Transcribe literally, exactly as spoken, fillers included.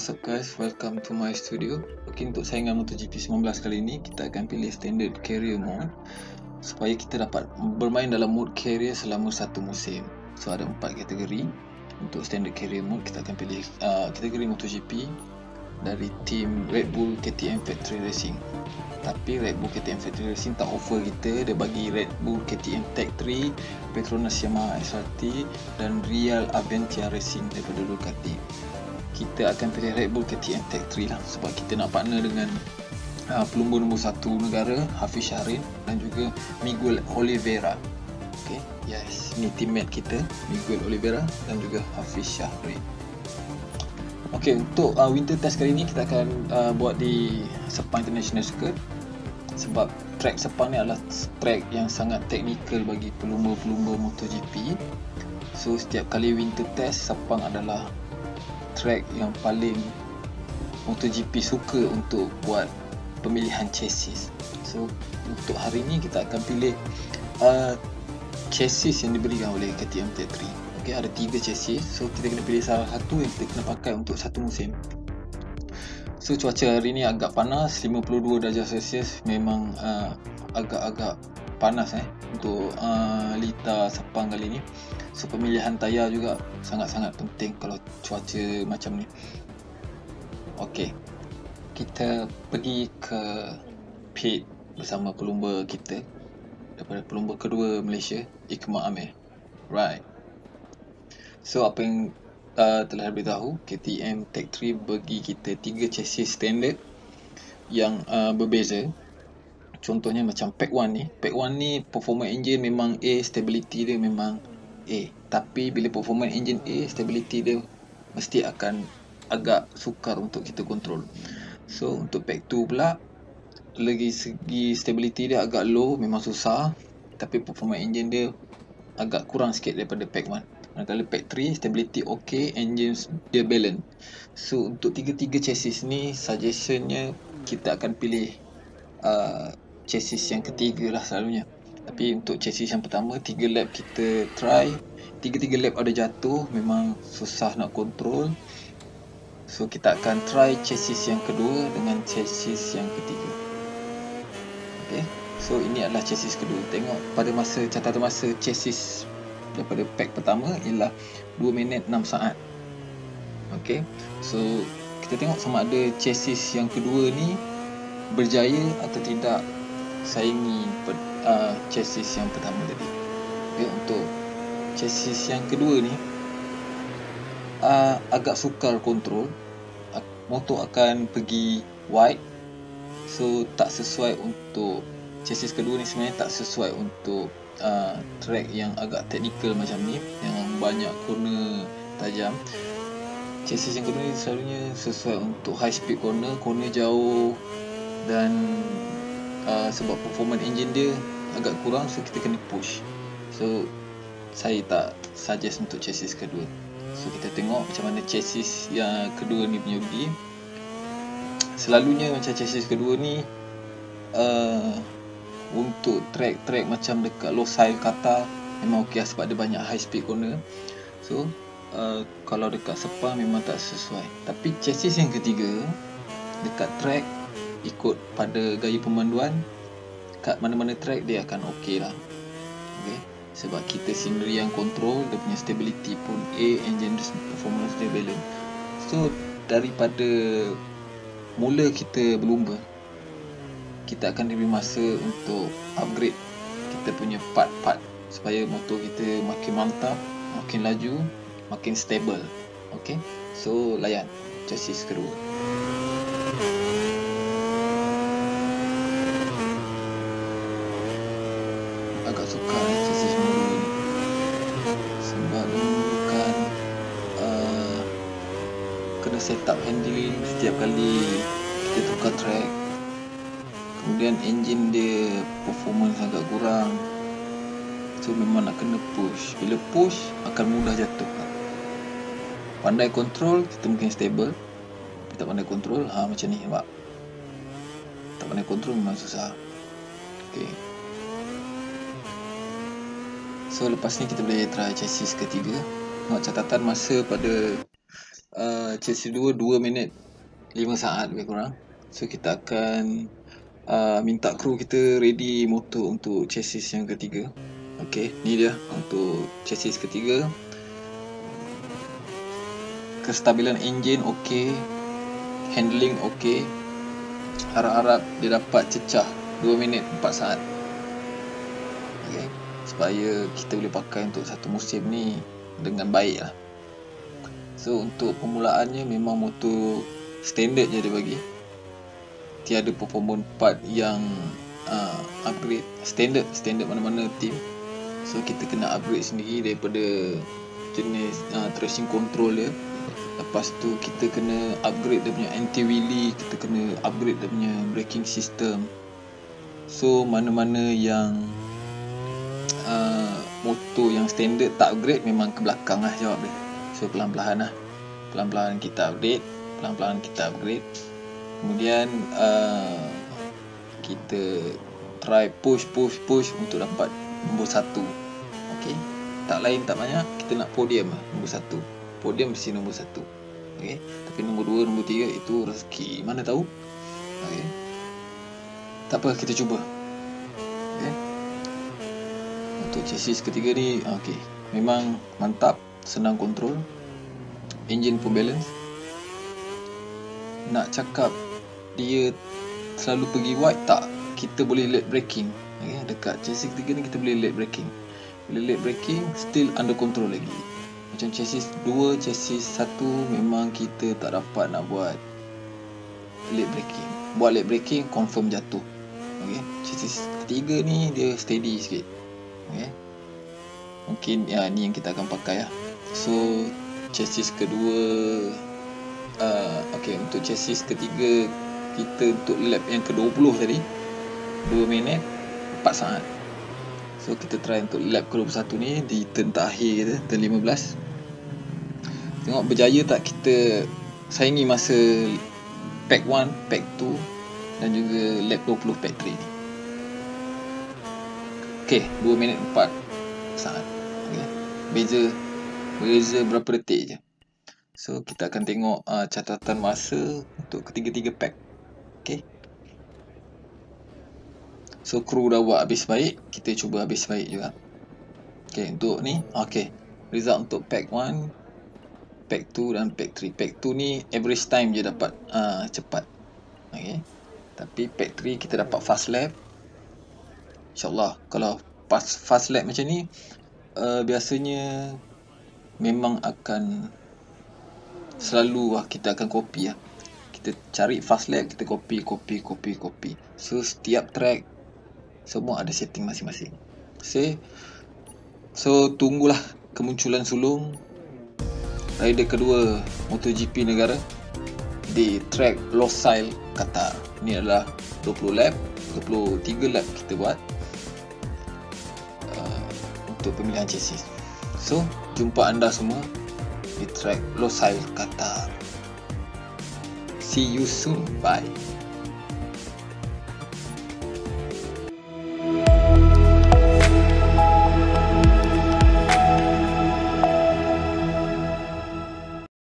what's up guys, welcome to my studio. Okay, untuk saingan MotoGP sembilan belas kali ini kita akan pilih standard carrier mode supaya kita dapat bermain dalam mode carrier selama satu musim. So ada empat kategori. Untuk standard carrier mode kita akan pilih uh, kategori MotoGP dari tim Red Bull K T M Factory Racing. Tapi Red Bull K T M Factory Racing tak offer kita, dia bagi Red Bull K T M Tech tiga, Petronas Yamaha S R T dan Real Aventia Racing daripada Ducati. Kita akan pilih Red Bull K T M Tech tiga lah sebab kita nak partner dengan uh, pelumba nombor satu negara Hafiz Syahrin dan juga Miguel Oliveira. Okay, yes, ni teammate kita Miguel Oliveira dan juga Hafiz Syahrin. Okay, untuk uh, winter test kali ni kita akan uh, buat di Sepang International Circuit sebab track Sepang ni adalah track yang sangat teknikal bagi pelumba-pelumba MotoGP. So setiap kali winter test, Sepang adalah track yang paling MotoGP suka untuk buat pemilihan chassis. So untuk hari ni kita akan pilih uh, chassis yang diberikan oleh K T M Tech tiga. Okay, ada tiga chassis, so kita kena pilih salah satu yang kita kena pakai untuk satu musim. So cuaca hari ni agak panas, lima puluh dua darjah Celsius, memang uh, agak-agak panas eh untuk uh, Lita Sepang kali ni. So pemilihan tayar juga sangat-sangat penting kalau cuaca macam ni. Okey, kita pergi ke pit bersama pelumba kita daripada pelumba kedua Malaysia, Iqmah Amir. Right. So apa yang uh, telah diberitahu, K T M Tech tiga bagi kita tiga chassis standard yang uh, berbeza. Contohnya macam Pack satu ni, Pack satu ni performance engine memang A, stability dia memang A. Tapi bila performance engine A, stability dia mesti akan agak sukar untuk kita kontrol. So untuk Pack dua pula, lagi segi stability dia agak low, memang susah. Tapi performance engine dia agak kurang sikit daripada Pack satu. Manakala Pack tiga, stability ok, engine dia balance. So untuk tiga-tiga chassis ni, suggestionnya kita akan pilih uh, chassis yang ketiga lah selalunya. Tapi untuk chassis yang pertama, tiga lap kita try, tiga-tiga lap ada jatuh, memang susah nak kontrol. So kita akan try chassis yang kedua dengan chassis yang ketiga. Okay, so ini adalah chassis kedua. Tengok pada masa catatan masa chassis daripada pack pertama ialah dua minit enam saat. Okay, so kita tengok sama ada chassis yang kedua ni berjaya atau tidak saingi uh, chassis yang pertama tadi. Okay, untuk chassis yang kedua ni uh, agak sukar kontrol. uh, motor akan pergi wide, so tak sesuai untuk chassis kedua ni. Sebenarnya tak sesuai untuk uh, track yang agak teknikal macam ni, yang banyak corner tajam. Chassis yang kedua ni selalunya sesuai untuk high speed corner, corner jauh, dan uh, sebab performance engine dia agak kurang, so kita kena push. So saya tak suggest untuk chassis kedua. So kita tengok macam mana chassis yang kedua ni punya pergi. Selalunya macam chassis kedua ni uh, untuk track-track macam dekat Losail Qatar memang ok lah sebab dia banyak high speed corner. So uh, kalau dekat Sepang memang tak sesuai. Tapi chassis yang ketiga dekat track, ikut pada gaya pemanduan, kat mana-mana track dia akan ok lah. Okay, sebab kita sendiri yang control, dia punya stability pun A, engine performance dia balance. So daripada mula kita berlumba, kita akan diberi masa untuk upgrade kita punya part-part supaya motor kita makin mantap, makin laju, makin stable. Okay, so layan chassis kedua. Agak sukar eh, chassis kedua ni sebab dia memerlukan uh, kena set up handling setiap kali kita tukar track. Kemudian engine dia performance agak kurang, so memang nak kena push. Bila push akan mudah jatuh. Pandai kontrol kita mungkin stable, tapi tak pandai kontrol ha, macam ni nampak. Tak pandai kontrol memang susah. Okay, so lepas ni kita boleh try chassis ketiga. Tengok catatan masa pada uh, chassis dua, dua minit lima saat lebih kurang. So kita akan uh, minta kru kita ready motor untuk chassis yang ketiga. Okay, ni dia untuk chassis ketiga. Kestabilan enjin okey, handling okey. Harap-harap dia dapat cecah dua minit empat saat. Okay, supaya kita boleh pakai untuk satu musim ni dengan baik lah. So untuk permulaannya memang motor standard je dia bagi. Tiada performance part yang uh, upgrade. Standard, standard mana-mana team. So kita kena upgrade sendiri daripada jenis uh, traction control dia. Lepas tu kita kena upgrade dia punya anti-wheelie, kita kena upgrade dia punya braking system. So mana-mana yang uh, motor yang standard tak upgrade, memang ke belakang lah jawab dia. So pelan-pelan lah, pelan-pelan kita update, pelan-pelan kita upgrade. Kemudian uh, kita try push push push untuk dapat nombor satu. Okay, tak lain tak banyak, kita nak podium lah, nombor satu. Podium mesti nombor satu. Okay, tapi nombor dua, nombor tiga itu rezeki, mana tahu. Okay, tak apa, kita cuba. Okay, untuk chassis ketiga ni, okay, memang mantap, senang kontrol, enjin pun balance. Nak cakap dia selalu pergi wide, tak, kita boleh late braking. Okay, dekat chassis ketiga ni kita boleh late braking. Bila late braking still under control lagi. Macam chassis dua, chassis satu memang kita tak dapat nak buat late braking. Buat late braking confirm jatuh. Okay, chassis ketiga ni dia steady sikit. Okay, mungkin ya ni yang kita akan pakai lah. So chassis kedua, uh, okay, untuk chassis ketiga kita untuk lap yang ke dua puluh tadi dua minit empat saat. So kita try untuk lap ke dua puluh satu ni di turn terakhir kita, turn lima belas. Tengok berjaya tak kita saingi masa pack satu, pack dua dan juga lap dua puluh pack tiga ni. Okay, dua minit empat saat. Okay, beza beza berapa detik je. So kita akan tengok uh, catatan masa untuk ketiga-tiga pack. Okay, so kru dah buat habis baik, kita cuba habis baik juga. Okay, untuk ni, okay, result untuk pack satu, pack dua dan pack tiga. Pack dua ni average time je dapat uh, cepat. Okay, tapi pack tiga kita dapat fast lap. InsyaAllah kalau pas fast lap macam ni, uh, biasanya memang akan selalu lah kita akan copy lah. Kita cari fast lap, kita copy, copy, copy, copy. So setiap track semua ada setting masing-masing. So, so tunggulah kemunculan sulung rider kedua MotoGP negara di track Losail, Qatar. Ini adalah dua puluh lap, dua puluh tiga lap kita buat uh, untuk pemilihan chassis. So jumpa anda semua di track Losail, Qatar. See you soon. Bye.